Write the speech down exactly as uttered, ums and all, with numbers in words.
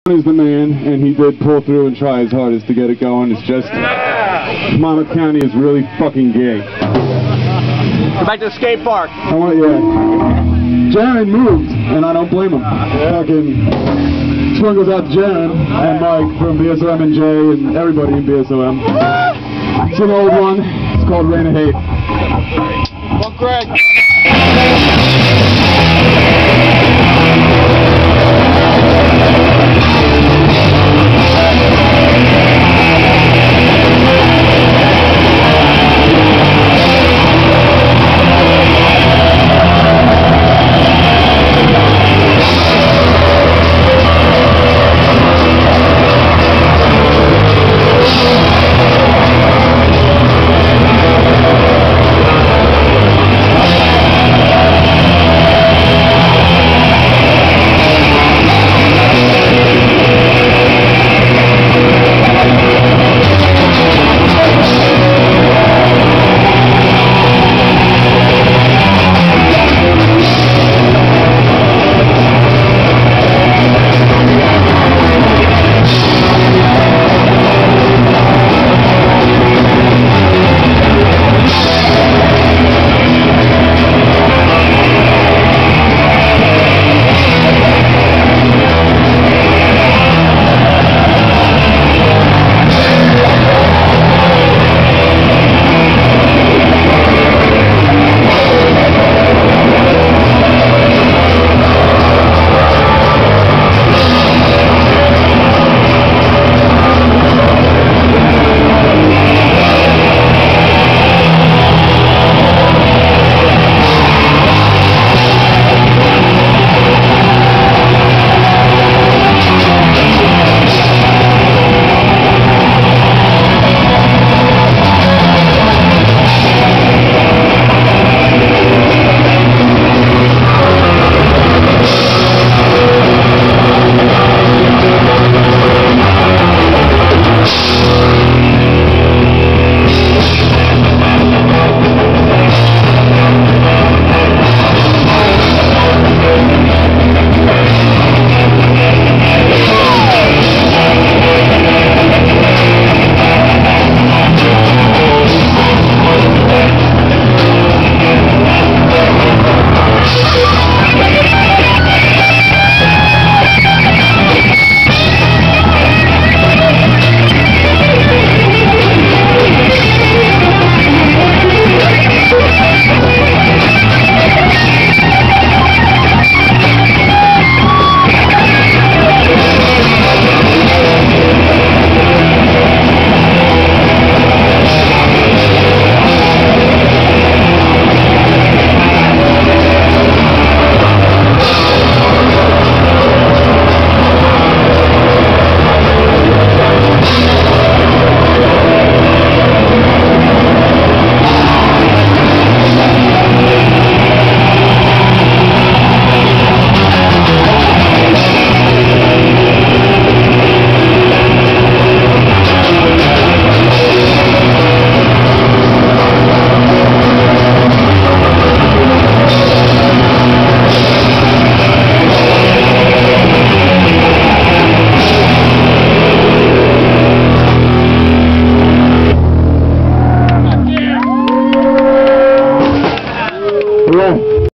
is the man, and he did pull through and try his hardest to get it going. It's just, Monmouth County is really fucking gay. Go back to the skate park. I want, yeah. Jaron moved, and I don't blame him. Fucking, this one goes out to Jaron and Mike from B S O M and Jay and everybody in B S O M. It's an old one. It's called Rain of Hate. Well, Greg.